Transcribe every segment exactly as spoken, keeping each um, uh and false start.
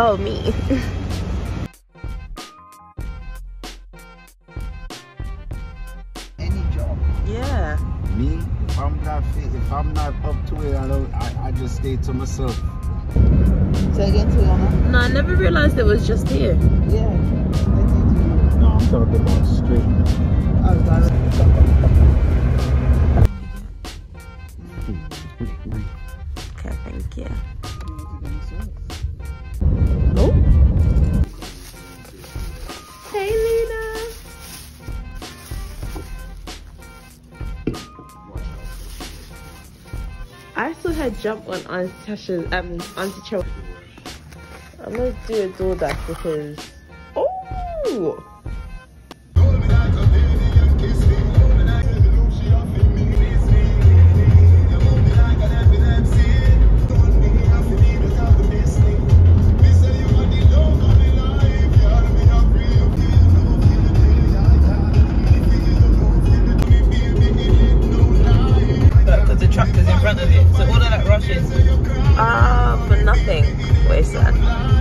Oh, me. Any job. Yeah. Me, if I'm not fit, if I'm not up to it, I don't. I, I just stay to myself. Say again, to your mom? No, I never realized it was just here. Yeah. No, I'm talking about straight. Oh, got it. Okay, thank you. Oh. Hey, Lena. I saw her jump on Auntie Tasha's, um, Auntie Cho. I'm gonna do a DoorDash because. Oh! Because the tractor's in front of it, so all of that rushes. Ah, uh, for nothing. Wait, sad.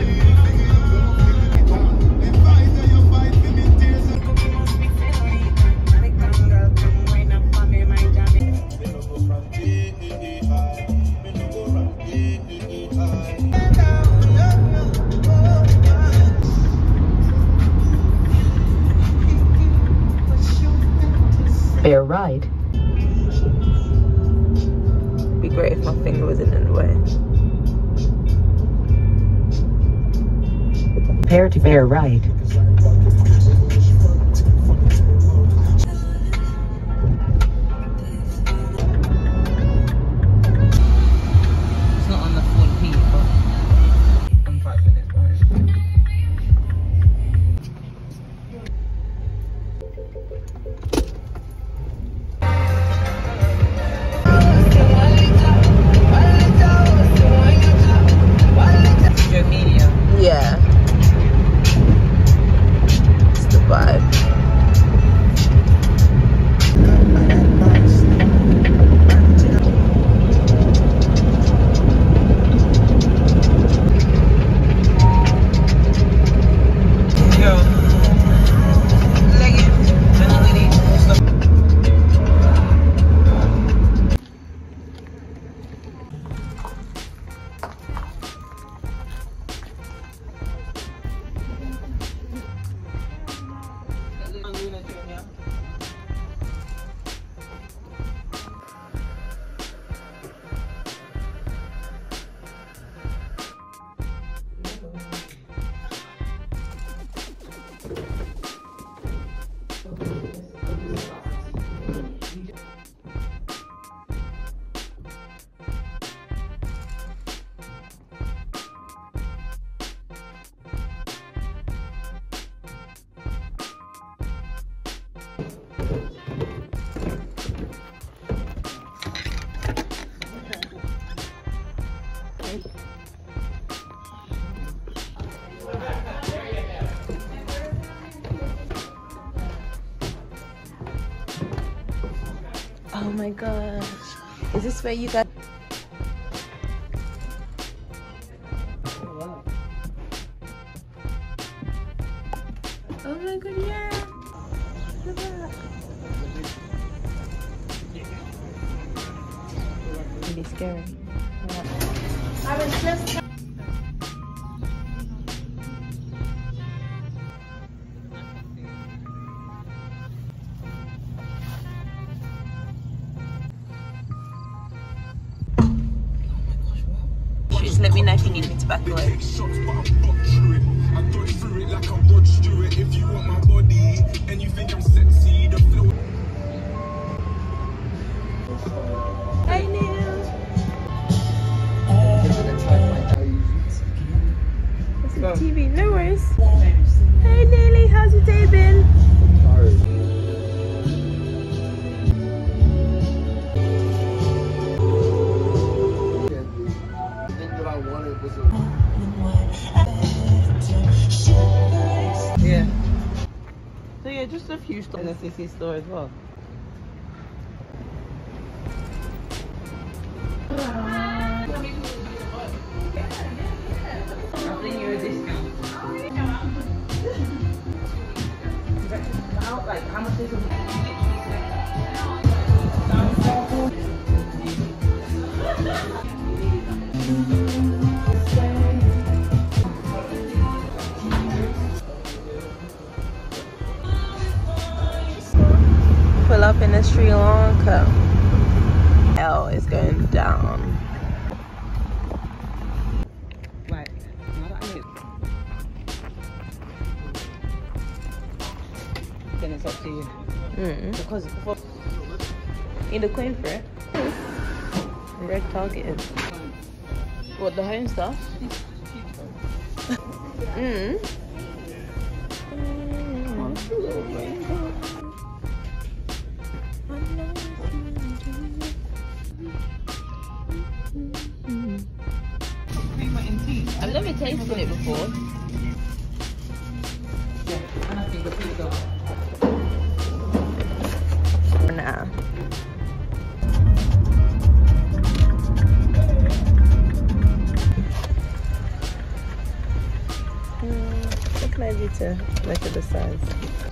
Bear right. Be great if my finger wasn't in the way. Prepare to bear right. It's not on the full heat, but I'm five minutes behind. Your medium. Yeah. It's the vibe. Yo. Leggings. Anybody? Oh my gosh. Is this where you got? Oh my god, yeah. Look at that. Really scary. Yeah. I was just. Just let me know if you need me to back away. Hey Neil. What's the T V? No worries. Hey Neely, how's your day been? Yeah. So yeah, just a few stores in the C C store as well. I think you're this How, like, how much is it? Pull up in the Sri Lanka. L is going down. Right. Now that I know. Then it's up to you. Mm. Because before. Need a coin for it. Red target. What, the home stuff? Mm. I've never tasted it before. Yeah, and I think the people go. Nah. Mm, what can I do to measure the size?